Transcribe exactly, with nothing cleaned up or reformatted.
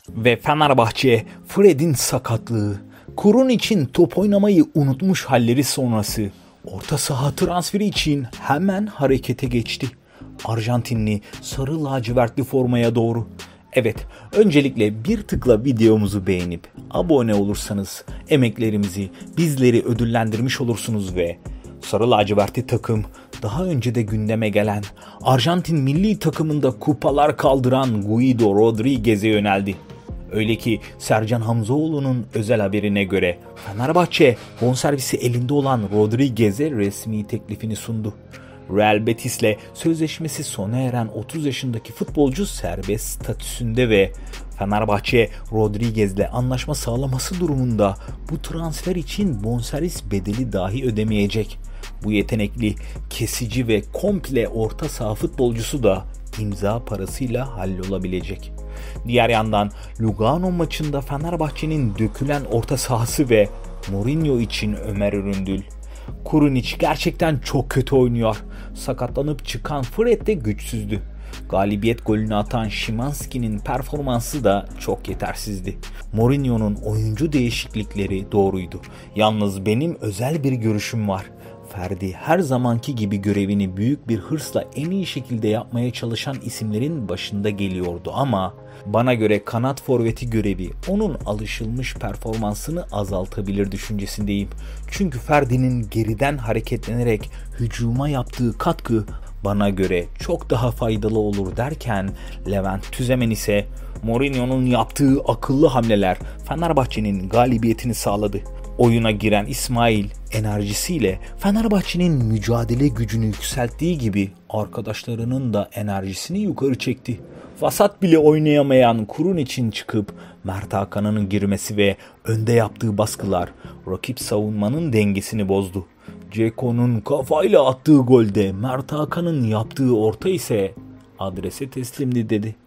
Ve Fenerbahçe, Fred'in sakatlığı, Kurun için top oynamayı unutmuş halleri sonrası orta saha transferi için hemen harekete geçti. Arjantinli sarı lacivertli formaya doğru. Evet, öncelikle bir tıkla videomuzu beğenip abone olursanız emeklerimizi, bizleri ödüllendirmiş olursunuz ve sarı lacivertli takım daha önce de gündeme gelen Arjantin milli takımında kupalar kaldıran Guido Rodriguez'e yöneldi. Öyle ki Sercan Hamzoğlu'nun özel haberine göre Fenerbahçe bonservisi elinde olan Rodriguez'e resmi teklifini sundu. Real Betis'le sözleşmesi sona eren otuz yaşındaki futbolcu serbest statüsünde ve Fenerbahçe Rodriguez'le anlaşma sağlaması durumunda bu transfer için bonservis bedeli dahi ödemeyecek. Bu yetenekli, kesici ve komple orta saha futbolcusu da imza parasıyla hallolabilecek. Diğer yandan Lugano maçında Fenerbahçe'nin dökülen orta sahası ve Mourinho için Ömer Üründül. Kurunic gerçekten çok kötü oynuyor. Sakatlanıp çıkan Fred de güçsüzdü. Galibiyet golünü atan Szymański'nin performansı da çok yetersizdi. Mourinho'nun oyuncu değişiklikleri doğruydu. Yalnız benim özel bir görüşüm var. Ferdi her zamanki gibi görevini büyük bir hırsla en iyi şekilde yapmaya çalışan isimlerin başında geliyordu ama bana göre kanat forveti görevi onun alışılmış performansını azaltabilir düşüncesindeyim. Çünkü Ferdi'nin geriden hareketlenerek hücuma yaptığı katkı bana göre çok daha faydalı olur derken Levent Tüzemen ise Mourinho'nun yaptığı akıllı hamleler Fenerbahçe'nin galibiyetini sağladı. Oyuna giren İsmail enerjisiyle Fenerbahçe'nin mücadele gücünü yükselttiği gibi arkadaşlarının da enerjisini yukarı çekti. Vasat bile oynayamayan Kurun için çıkıp Mert Hakan'ın girmesi ve önde yaptığı baskılar rakip savunmanın dengesini bozdu. Ceko'nun kafayla attığı golde Mert Hakan'ın yaptığı orta ise adrese teslimdi dedi.